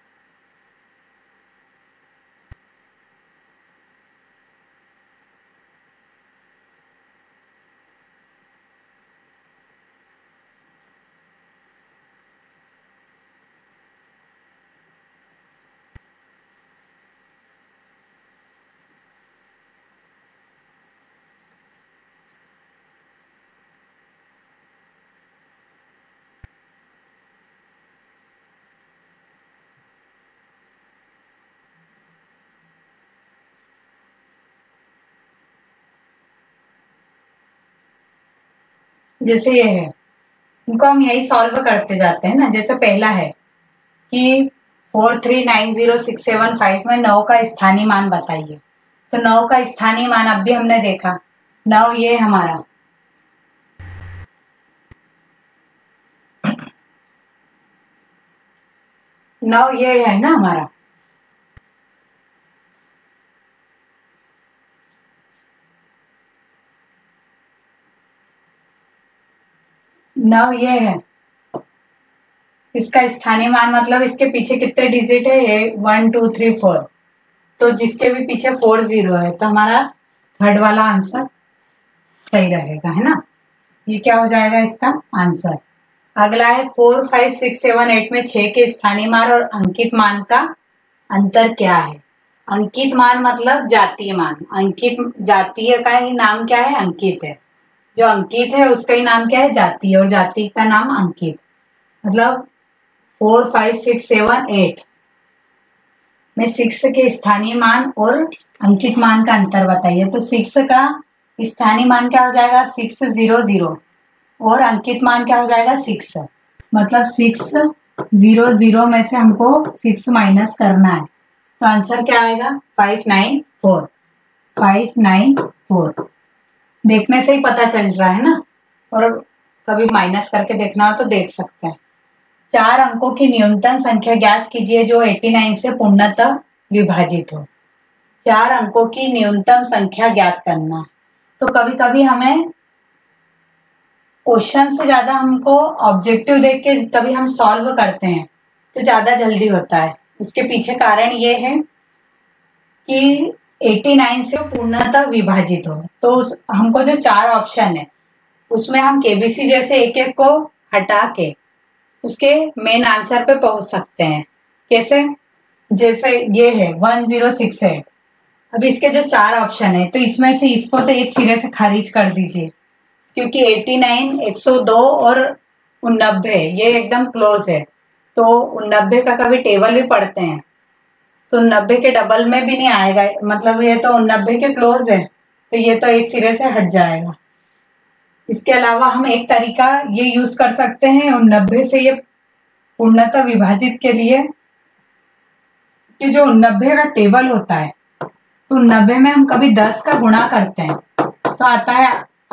जैसे ये है, इनको हम यही सॉल्व करते जाते हैं ना। जैसे पहला है कि 4390675 में 9 का स्थानीय मान बताइए। तो 9 का स्थानीय मान अब भी हमने देखा, 9 ये हमारा, नौ ये है ना हमारा, नौ ये है। इसका स्थानीय मान मतलब इसके पीछे कितने डिजिट है, ये 1 2 3 4, तो जिसके भी पीछे 4 0 है तो हमारा थर्ड वाला आंसर सही रहेगा, है ना। ये क्या हो जाएगा इसका आंसर। अगला है 4 5 6 7 8 में 6 के स्थानीय मान और अंकित मान का अंतर क्या है। अंकित मान मतलब जातीय मान, अंकित जातीय का ही नाम क्या है, अंकित है। जो अंकित है उसका ही नाम क्या है, जातीय, और जातीय का नाम अंकित। मतलब 4 5 6 7 8 में 6 के स्थानीय मान और अंकित मान का अंतर बताइए। तो 6 का स्थानीय मान क्या हो जाएगा, 600, और अंकित मान क्या हो जाएगा, 6। मतलब 600 में से हमको 6 माइनस करना है, तो आंसर क्या आएगा, 594। देखने से ही पता चल रहा है ना, और कभी माइनस करके देखना हो तो देख सकते हैं। 4 अंकों की न्यूनतम संख्या ज्ञात कीजिए जो 89 से पूर्णतः विभाजित हो। 4 अंकों की न्यूनतम संख्या ज्ञात करना। तो कभी कभी हमें क्वेश्चन से ज्यादा हमको ऑब्जेक्टिव देख के तभी हम सॉल्व करते हैं तो ज्यादा जल्दी होता है। उसके पीछे कारण ये है कि 89 से पूर्णतः विभाजित हो। तो हमको जो 4 ऑप्शन है उसमें हम केबीसी जैसे एक एक को हटा के उसके मेन आंसर पे पहुंच सकते हैं। कैसे? जैसे ये है 1068। अब इसके जो 4 ऑप्शन है तो इसमें से इसको तो एक सिरे से खारिज कर दीजिए, क्योंकि 89, 102 और 89 ये एकदम क्लोज है। तो 89 का कभी टेबल भी पढ़ते हैं तो 90 के डबल में भी नहीं आएगा, मतलब ये तो 89 के क्लोज है तो ये तो एक सिरे से हट जाएगा। इसके अलावा हम एक तरीका ये यूज कर सकते हैं 89 से ये पूर्णतः विभाजित के लिए, कि जो 89 का टेबल होता है तो 90 में हम कभी 10 का गुणा करते हैं तो आता है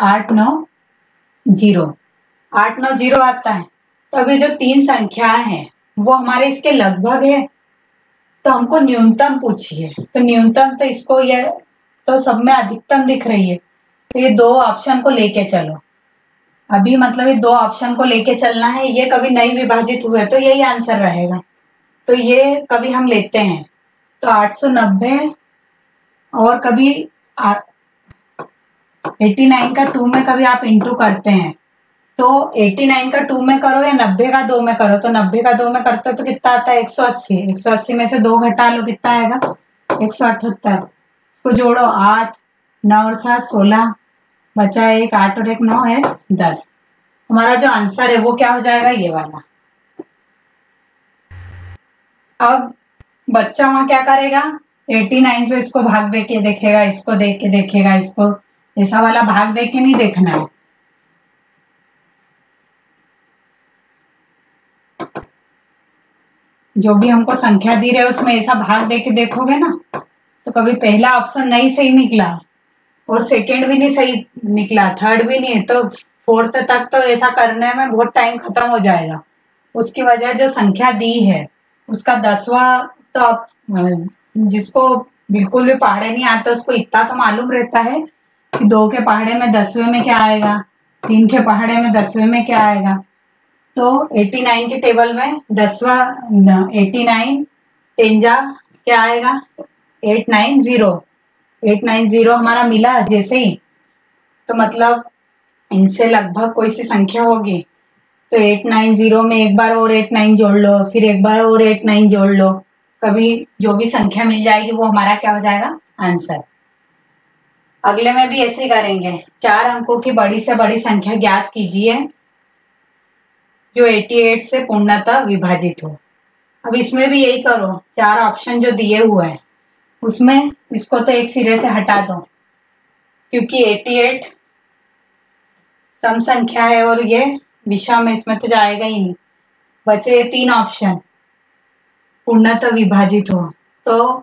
890। 890 आता है। तो अभी जो 3 संख्याएं हैं वो हमारे इसके लगभग है, तो हमको न्यूनतम पूछिए। तो न्यूनतम तो इसको ये तो सब में अधिकतम दिख रही है, तो ये 2 ऑप्शन को लेके चलो। अभी मतलब ये 2 ऑप्शन को लेके चलना है, ये कभी नहीं विभाजित हुए तो यही आंसर रहेगा। तो ये कभी हम लेते हैं तो 890 और कभी 89 का 2 में कभी आप इंटू करते हैं तो 89 का 2 में करो या 90 का 2 में करो, तो 90 का 2 में करते हो तो कितना आता है 180। 180 में से 2 घटा लो, कितना आएगा 178। इसको जोड़ो 8, 9 और 7 16, बचा 1, 8 और 1 9 है 10। हमारा जो आंसर है वो क्या हो जाएगा, ये वाला। अब बच्चा वहां क्या करेगा, 89 से इसको भाग दे के देखेगा, इसको देख के देखेगा, इसको ऐसा वाला भाग दे के नहीं देखना है। जो भी हमको संख्या दी रहे उसमें ऐसा भाग दे के देखोगे ना तो कभी पहला ऑप्शन नहीं सही निकला और सेकंड भी नहीं सही निकला, थर्ड भी नहीं, तो फोर्थ तक तो ऐसा करने में बहुत टाइम खत्म हो जाएगा। उसकी वजह जो संख्या दी है उसका 10वां, तो आप जिसको बिल्कुल भी पहाड़े नहीं आते उसको इतना तो मालूम रहता है कि 2 के पहाड़े में 10वें में क्या आएगा, 3 के पहाड़े में 10वें में क्या आएगा। तो 89 के टेबल में 10वां 89 टेंजा क्या आएगा 890। 890 हमारा मिला जैसे ही, तो मतलब इनसे लगभग कोई सी संख्या होगी तो 890 में एक बार और 89 जोड़ लो, फिर एक बार और 89 जोड़ लो, कभी जो भी संख्या मिल जाएगी वो हमारा क्या हो जाएगा, आंसर। अगले में भी ऐसे ही करेंगे। 4 अंकों की बड़ी से बड़ी संख्या ज्ञात कीजिए जो 88 से पूर्णतः विभाजित हो। अब इसमें भी यही करो, 4 ऑप्शन जो दिए हुए हैं उसमें इसको तो एक सिरे से हटा दो, क्योंकि 88 सम संख्या है और ये विषम है, इसमें तो जाएगा ही नहीं। बचे 3 ऑप्शन पूर्णतः विभाजित हो। तो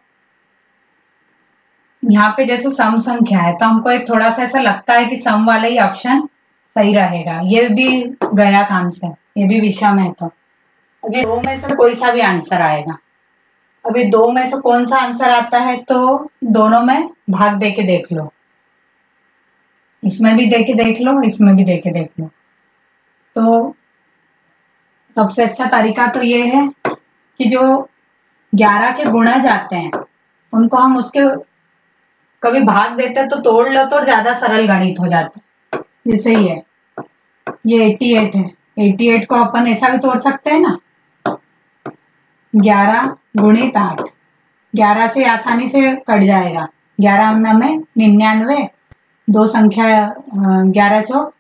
यहाँ पे जैसे सम संख्या है तो हमको एक थोड़ा सा ऐसा लगता है कि सम वाला ही ऑप्शन सही रहेगा, ये भी गया काम से, ये भी विषम है। तो अभी 2 में से कोई सा भी आंसर आएगा। अभी 2 में से कौन सा आंसर आता है तो दोनों में भाग दे के देख लो, इसमें भी दे के देख लो, इसमें भी दे के देख लो। तो सबसे अच्छा तरीका तो ये है कि जो 11 के गुणा जाते हैं उनको हम उसके कभी भाग देते हैं तो तोड़ लो तो ज्यादा सरल गणित हो जाता है। जैसे ही है ये 88 है, 88 को अपन ऐसा भी तोड़ सकते हैं ना, 11 गुणित 8, 11 से आसानी से कट जाएगा, 11 में 99, 2 संख्या 11 चौक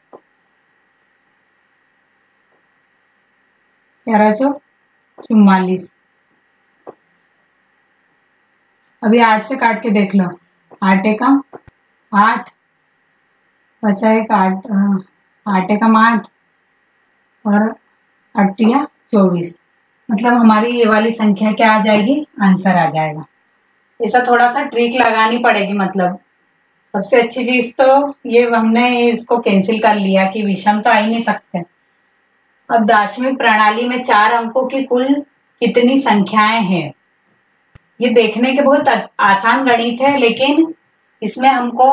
44। अभी 8 से काट के देख लो, 8 एकम 8, बचा एक 8, 8 एकम 8 और 8 तिया 24। मतलब हमारी ये वाली संख्या क्या आ जाएगी, आंसर आ जाएगा। ऐसा थोड़ा सा ट्रिक लगानी पड़ेगी। मतलब सबसे अच्छी चीज तो ये हमने इसको कैंसिल कर लिया कि विषम तो आ ही नहीं सकते। अब दार्शनिक प्रणाली में 4 अंकों की कुल कितनी संख्याएं हैं, ये देखने के बहुत आसान गणित है, लेकिन इसमें हमको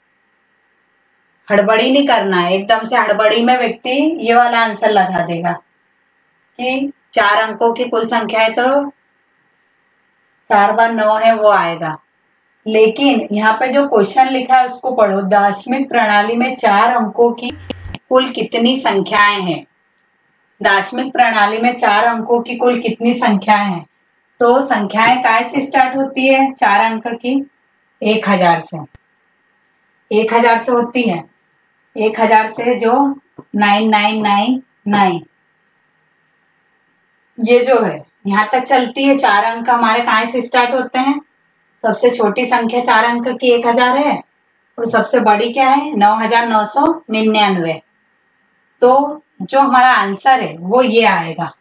हड़बड़ी नहीं करना है। एकदम से हड़बड़ी में व्यक्ति ये वाला आंसर लगा देगा कि 4 अंकों की कुल संख्या है तो 4 बार 9 है, वो आएगा। लेकिन यहाँ पे जो क्वेश्चन लिखा है उसको पढ़ो। दार्शनिक प्रणाली में 4 अंकों की कुल कितनी संख्याएं हैं? दार्शनिक प्रणाली में 4 अंकों की कुल कितनी संख्याएं हैं? तो संख्याएं काय से स्टार्ट होती है? 4 अंक की 1000 से। 1000 से होती है। 1000 से जो 9999 ये जो है यहाँ तक चलती है। 4 अंक हमारे काय से स्टार्ट होते हैं? सबसे छोटी संख्या 4 अंक की 1000 है और सबसे बड़ी क्या है? 9999। तो जो हमारा आंसर है वो ये आएगा।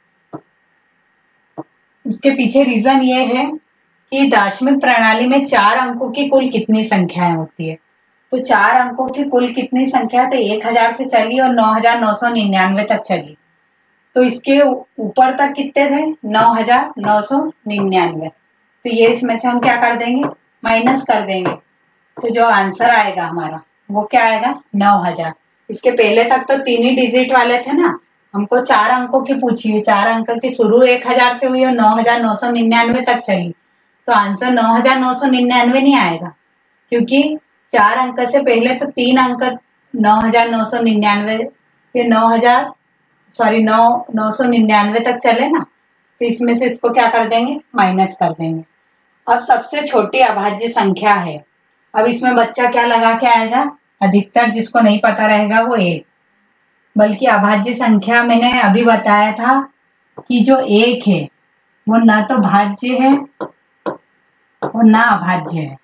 उसके पीछे रीजन ये है कि दार्शनिक प्रणाली में 4 अंकों की कुल कितनी संख्याएं होती है। तो 4 अंकों की कुल कितनी संख्या? तो 1000 से चली और 9999 तक चली। तो इसके ऊपर तक कितने थे? 9999। तो ये इसमें से हम क्या कर देंगे? माइनस कर देंगे। तो जो आंसर आएगा हमारा वो क्या आएगा? 9000। इसके पहले तक तो 3 ही डिजिट वाले थे ना, हमको 4 अंकों की पूछी हुई। 4 अंक की शुरू 1000 से हुई और 9999 तक चली। तो आंसर 9999 नहीं आएगा, क्योंकि 4 अंक से पहले तो 3 अंक 9999 फिर 999 तक चले ना। तो इसमें से इसको क्या कर देंगे? माइनस कर देंगे। अब सबसे छोटी अभाज्य संख्या है। अब इसमें बच्चा क्या लगा के आएगा? अधिकतर जिसको नहीं पता रहेगा वो 1। बल्कि अभाज्य संख्या मैंने अभी बताया था कि जो 1 है वो ना तो भाज्य है और ना अभाज्य है।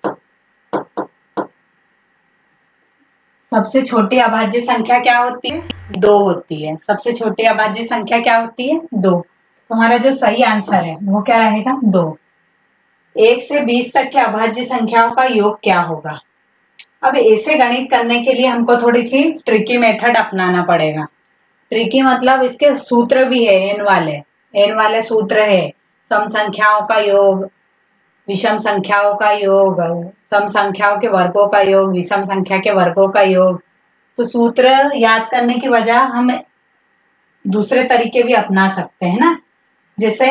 सबसे छोटी अभाज्य संख्या क्या होती है? 2 होती है। सबसे छोटी अभाज्य संख्या क्या होती है? 2। तो हमारा जो सही आंसर है वो क्या रहेगा? 2। 1 से 20 तक के अभाज्य संख्याओं का योग क्या होगा? अब ऐसे गणित करने के लिए हमको थोड़ी सी ट्रिकी मेथड अपनाना पड़ेगा। ट्रिकी मतलब इसके सूत्र भी है, एन वाले सूत्र है। सम संख्याओं का योग, विषम संख्याओं का योग, सम संख्याओं के वर्गों का योग, विषम संख्या के वर्गों का योग। तो सूत्र याद करने की वजह हम दूसरे तरीके भी अपना सकते हैं ना। जैसे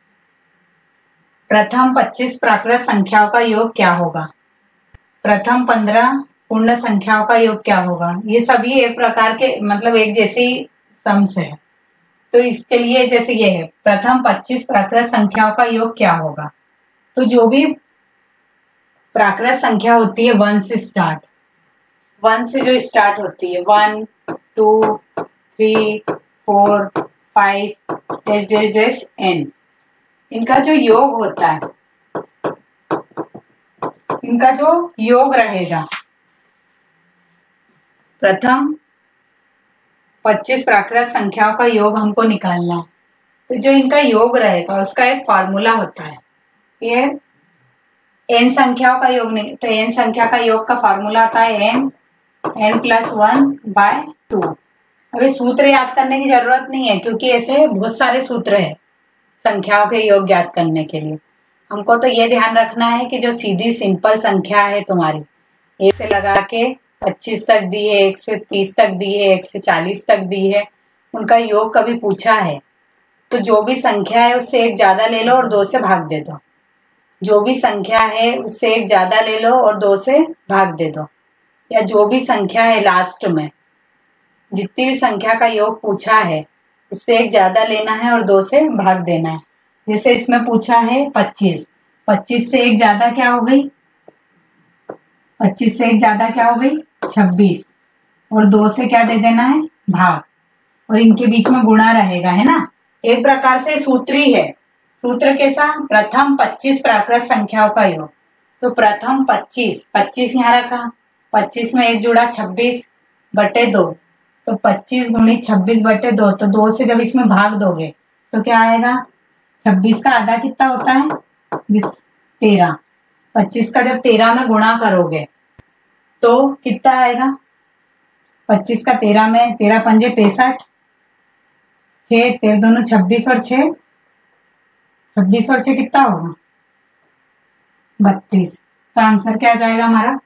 प्रथम 25 प्राकृत संख्याओं का योग क्या होगा? प्रथम 15 पूर्ण संख्याओं का योग क्या होगा? ये सभी एक प्रकार के मतलब एक जैसी सम्स है। तो इसके लिए जैसे ये है, प्रथम 25 प्राकृत संख्याओं का योग क्या होगा? तो जो भी प्राकृत संख्या होती है 1 से स्टार्ट, 1 से जो स्टार्ट होती है 1 2 3 4 5 डैश डैश डैश n, इनका जो योग होता है, इनका जो योग रहेगा, प्रथम 25 प्राकृत संख्याओं का योग हमको निकालना है। तो जो इनका योग रहेगा उसका एक फॉर्मूला होता है। ये n संख्याओं का योग नहीं, तो n संख्या का योग का फॉर्मूला आता है n+1/2। अभी सूत्र याद करने की जरूरत नहीं है, क्योंकि ऐसे बहुत सारे सूत्र है संख्याओं के योग ज्ञात करने के लिए। हमको तो ये ध्यान रखना है कि जो सीधी सिंपल संख्या है तुम्हारी, 1 से लगा के 25 तक दी है, 1 से 30 तक दी है, 1 से 40 तक दी है, उनका योग कभी पूछा है तो जो भी संख्या है उससे 1 ज्यादा ले लो और 2 से भाग दे दो। जो भी संख्या है उससे 1 ज्यादा ले लो और 2 से भाग दे दो। या जो भी संख्या है लास्ट में, जितनी भी संख्या का योग पूछा है उससे 1 ज्यादा लेना है और 2 से भाग देना है। जैसे इसमें पूछा है 25, 25 से 1 ज्यादा क्या हो गई? 25 से 1 ज्यादा क्या हो गई? 26, और 2 से क्या दे देना है? भाग, और इनके बीच में गुणा रहेगा, है ना। एक प्रकार से सूत्री है। सूत्र कैसा? प्रथम 25 प्राकृत संख्याओं का योग। तो प्रथम 25 यहाँ रखा, 25 में 1 जुड़ा 26/2, तो 25 गुणित 26/2। तो 2 से जब इसमें भाग दोगे तो क्या आएगा? 26 का आधा कितना होता है? 13। 25 का जब 13 में गुणा करोगे तो कितना आएगा? 25 का 13 में 13 पंजे 65, 6 13 दोनों 26 और 6 कितना होगा? 32। तो आंसर क्या आ जाएगा हमारा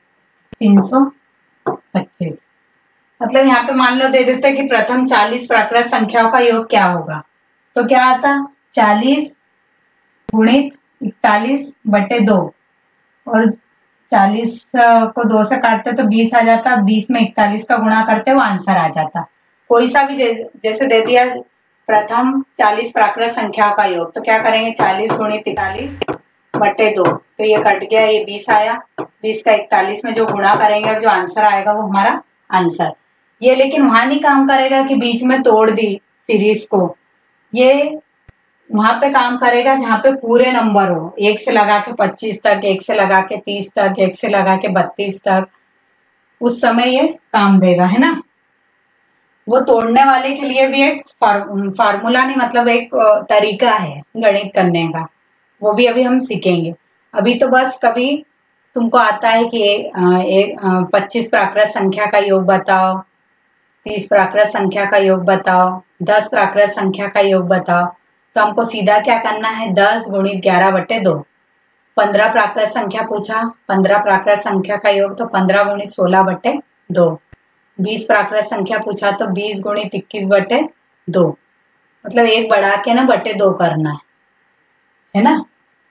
325। मतलब यहाँ पे मान लो दे देते कि प्रथम 40 प्राकृत संख्याओं का योग क्या होगा, तो क्या आता 40 गुणित 41/2 और 40 को 2 से काटते तो 20 आ जाता, 20 में 41 का गुणा करते वो आंसर आ जाता। कोई सा भी जैसे दे दिया प्रथम 40 प्राकृत संख्याओं का योग, तो क्या करेंगे 40 गुणित 41/2, तो ये कट गया, ये 20 आया, 20 का 41 में जो गुणा करेंगे और जो आंसर आएगा वो हमारा आंसर। ये लेकिन वहां नहीं काम करेगा कि बीच में तोड़ दी सीरीज को, ये वहां पे काम करेगा जहाँ पे पूरे नंबर हो, 1 से लगा के 25 तक, 1 से लगा के 30 तक, 1 से लगा के 32 तक, उस समय ये काम देगा, है ना। वो तोड़ने वाले के लिए भी एक फार्मूला नहीं, मतलब एक तरीका है गणित करने का, वो भी अभी हम सीखेंगे। अभी तो बस कभी तुमको आता है कि 25 प्राकृत संख्या का योग बताओ, 30 प्राकृत संख्या का योग बताओ, 10 प्राकृत संख्या का योग बताओ, तो हमको सीधा क्या करना है 10 गुणित 11/2। 15 प्राकृत संख्या पूछा, 15 प्राकृत संख्या का योग तो 15 गुणित 16/2। 20 प्राकृत संख्या पूछा तो 20 गुणित 21/2, मतलब एक बढ़ा के ना 2 करना है ना।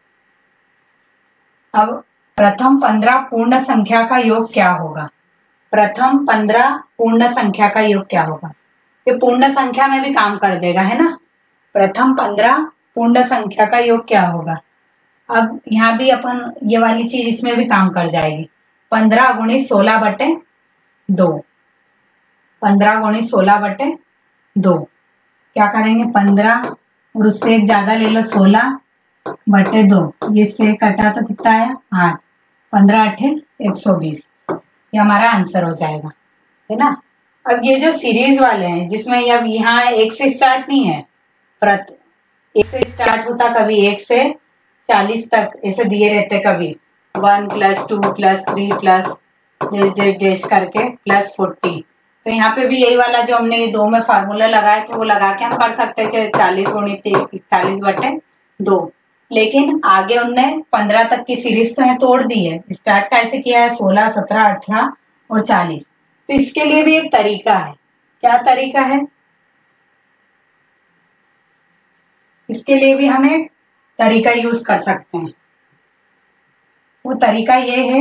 अब प्रथम 15 पूर्ण संख्या का योग क्या होगा, प्रथम 15 पूर्ण संख्या का योग क्या होगा, ये पूर्ण संख्या में भी काम कर देगा, है ना। प्रथम 15 पूर्ण संख्या का योग क्या होगा, अब यहाँ भी अपन ये वाली चीज इसमें भी काम कर जाएगी। 15 गुणित 16/2, 15 गुणित 16/2, क्या करेंगे 15 और उससे एक ज्यादा ले लो 16/2, ये से कटा तो कितना आया 8, 15 8 120, ये हमारा आंसर हो जाएगा, है ना। अब ये जो सीरीज वाले हैं जिसमें अब यहाँ 1 से स्टार्ट नहीं है, 1 से स्टार्ट होता, कभी 1 से 40 तक ऐसे दिए रहते, कभी 1 + 2 + 3 प्लस डैश करके प्लस 40। तो यहाँ पे भी यही वाला जो हमने 2 में फार्मूला लगाए थे वो लगा के हम कर सकते थे 40 गुणित 41/2, लेकिन आगे उनने 15 तक की सीरीज तो है तोड़ दी है। स्टार्ट कैसे किया है 16, 17, 18 और 40। तो इसके लिए भी एक तरीका है, क्या तरीका है, इसके लिए भी हम एक तरीका यूज कर सकते हैं। वो तरीका ये है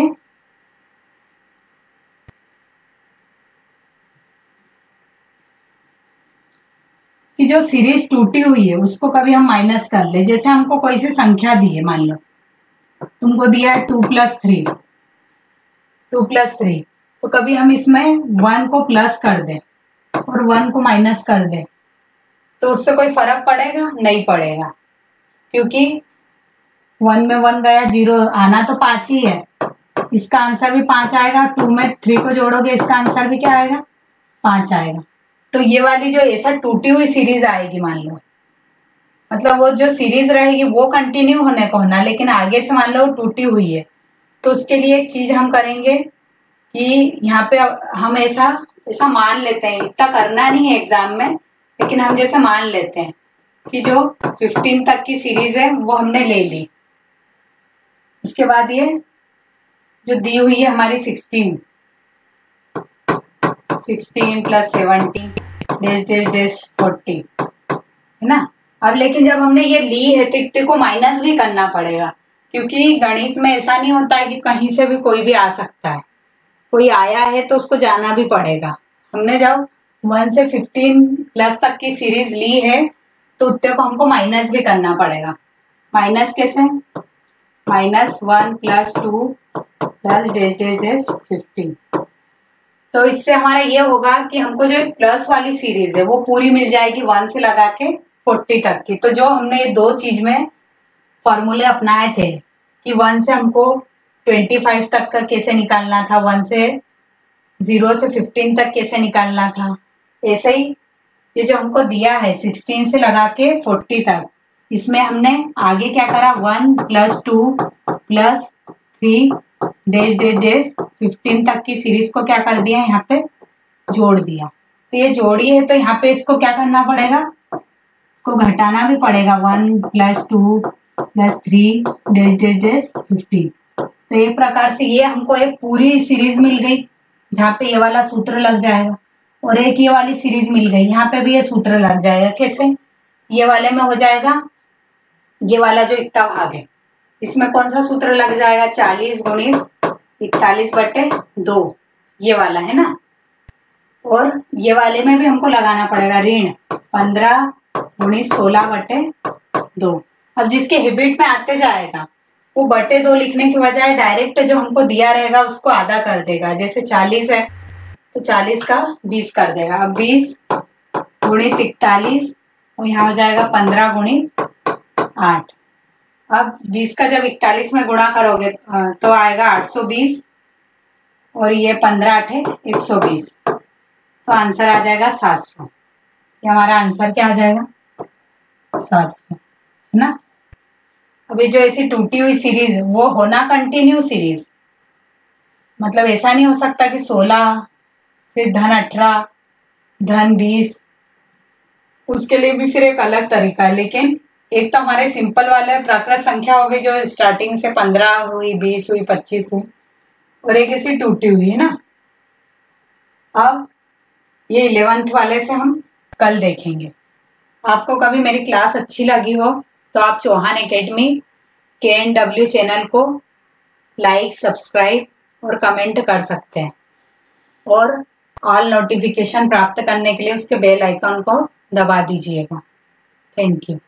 कि जो सीरीज टूटी हुई है उसको कभी हम माइनस कर ले। जैसे हमको कोई सी संख्या दी है, मान लो तुमको दिया है 2 + 3, 2 + 3, तो कभी हम इसमें 1 को प्लस कर दे और 1 को माइनस कर दे, तो उससे कोई फर्क पड़ेगा, नहीं पड़ेगा, क्योंकि 1 में 1 गया, 0 आना तो 5 ही है, इसका आंसर भी 5 आएगा। 2 में 3 को जोड़ोगे, इसका आंसर भी क्या आएगा 5 आएगा। तो ये वाली जो ऐसा टूटी हुई सीरीज आएगी, मान लो, मतलब वो जो सीरीज रहेगी वो कंटिन्यू होने को होना, लेकिन आगे से मान लो टूटी हुई है, तो उसके लिए एक चीज हम करेंगे कि यहाँ पे हम ऐसा मान लेते हैं, इतना करना नहीं है एग्जाम में, लेकिन हम जैसे मान लेते हैं कि जो 15 तक की सीरीज है वो हमने ले ली, उसके बाद ये जो दी हुई है हमारी 16 + 17 डैश 40, है ना। अब लेकिन जब हमने ये ली है तो इतने को माइनस भी करना पड़ेगा, क्योंकि गणित में ऐसा नहीं होता है कि कहीं से भी कोई भी आ सकता है, कोई आया है तो उसको जाना भी पड़ेगा। हमने जब 1 से 15+ तक की सीरीज ली है तो उतने को हमको माइनस भी करना पड़ेगा। माइनस कैसे, -1 + 2 डैश 15। तो इससे हमारा ये होगा कि हमको जो प्लस वाली सीरीज है वो पूरी मिल जाएगी 1 से लगा के 40 तक की। तो जो हमने ये 2 चीज में फॉर्मूले अपनाए थे कि 1 से हमको 25 तक का कैसे निकालना था, 1 से 0 से 15 तक कैसे निकालना था, ऐसे ही ये जो हमको दिया है 16 से लगा के 40 तक, इसमें हमने आगे क्या करा 1 + 2 + 3 डैश 15 तक की सीरीज को क्या कर दिया, यहाँ पे जोड़ दिया। तो ये जोड़ी है तो यहाँ पे इसको क्या करना पड़ेगा, इसको घटाना भी पड़ेगा। 1 + 2 + 3 डैश 15, तो एक प्रकार से ये हमको एक पूरी सीरीज मिल गई जहाँ पे ये वाला सूत्र लग जाएगा, और एक ये वाली सीरीज मिल गई, यहाँ पे भी ये सूत्र लग जाएगा। कैसे? ये वाले में हो जाएगा, ये वाला जो इतना भाग है इसमें कौन सा सूत्र लग जाएगा? 40 गुणित 41/2, ये वाला है ना। और ये वाले में भी हमको लगाना पड़ेगा ऋण 15 गुणित 16/2। अब जिसके हैबिट में आते जाएगा वो बटे 2 लिखने की बजाय डायरेक्ट जो हमको दिया रहेगा उसको आधा कर देगा। जैसे 40 है तो 40 का 20 कर देगा। अब 20 गुणित 41 और यहाँ हो जाएगा 15 गुणित 8। अब 20 का जब 41 में गुणा करोगे तो आएगा 820, और ये 15 8 120, तो आंसर आ जाएगा 700। ये हमारा आंसर क्या आ जाएगा? 700, है ना। अब ये जो ऐसी टूटी हुई सीरीज वो होना कंटिन्यू सीरीज, मतलब ऐसा नहीं हो सकता कि 16 फिर धन 18 धन 20, उसके लिए भी फिर एक अलग तरीका है। लेकिन एक तो हमारे सिंपल वाले प्राकृत संख्या होगी जो स्टार्टिंग से 15 हुई, 20 हुई, 25 हुई, और एक ऐसी टूटी हुई है ना। अब ये 11th वाले से हम कल देखेंगे। आपको कभी मेरी क्लास अच्छी लगी हो तो आप चौहान एकेडमी KNW चैनल को लाइक, सब्सक्राइब और कमेंट कर सकते हैं, और ऑल नोटिफिकेशन प्राप्त करने के लिए उसके बेल आइकन को दबा दीजिएगा। Thank you.